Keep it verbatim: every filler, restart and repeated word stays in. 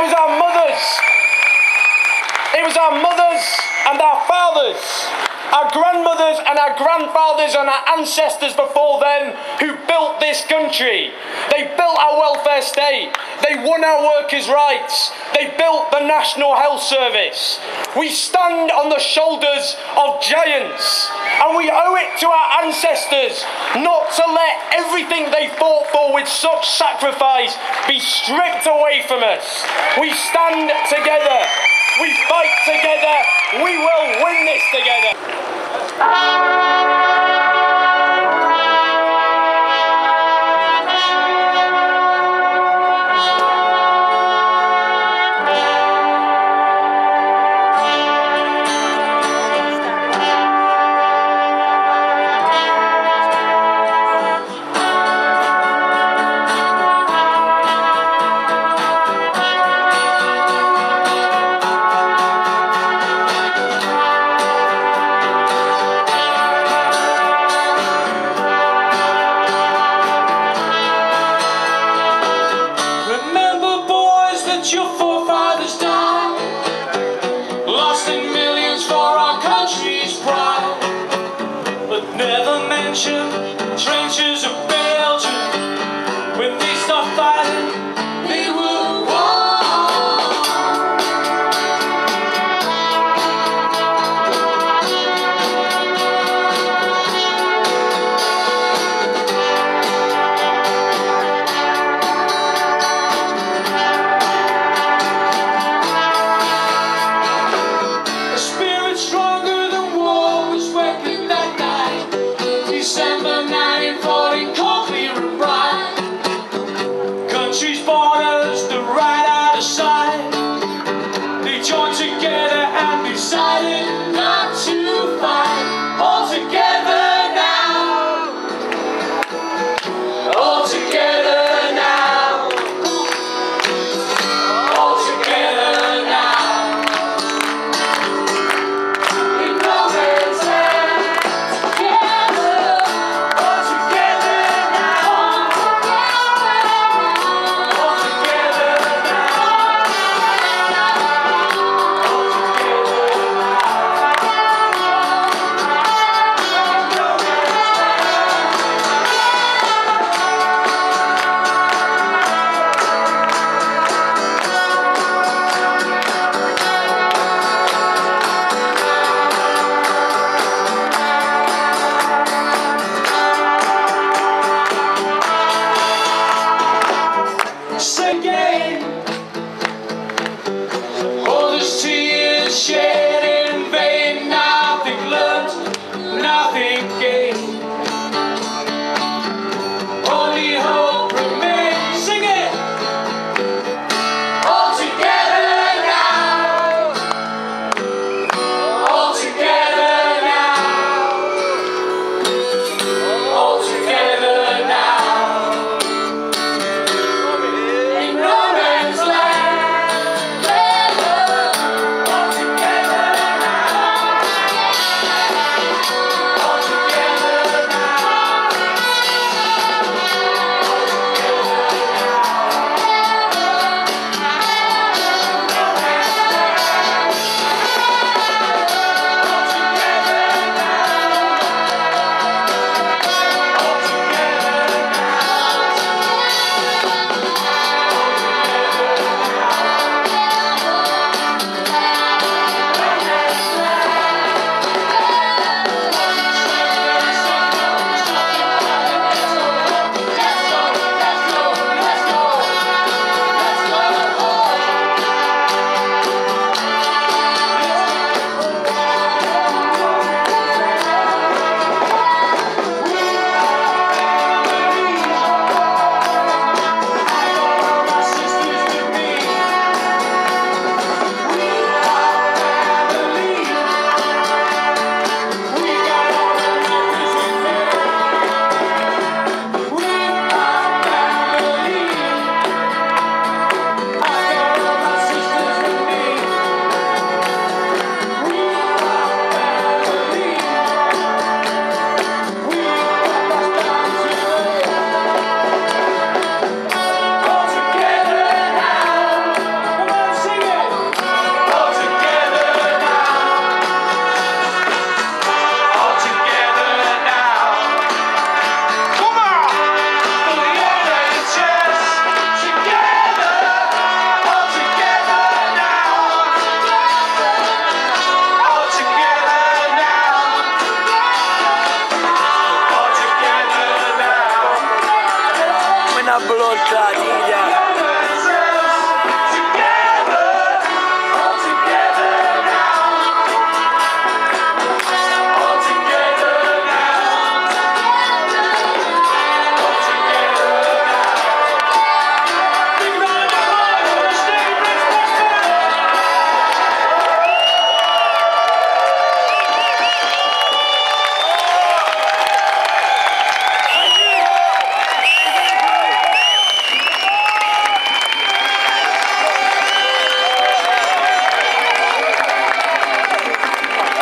was our mothers. It was our mothers and our fathers, our grandmothers and our grandfathers and our ancestors before them who built this country. They built our welfare state. They won our workers' rights. They built the National Health Service. We stand on the shoulders of giants, and we owe it to our ancestors not to let everything they fought for with such sacrifice be stripped away from us. We stand together. We fight together. We will win this together. Your forefathers died, lost in millions for our country's pride, but never mentioned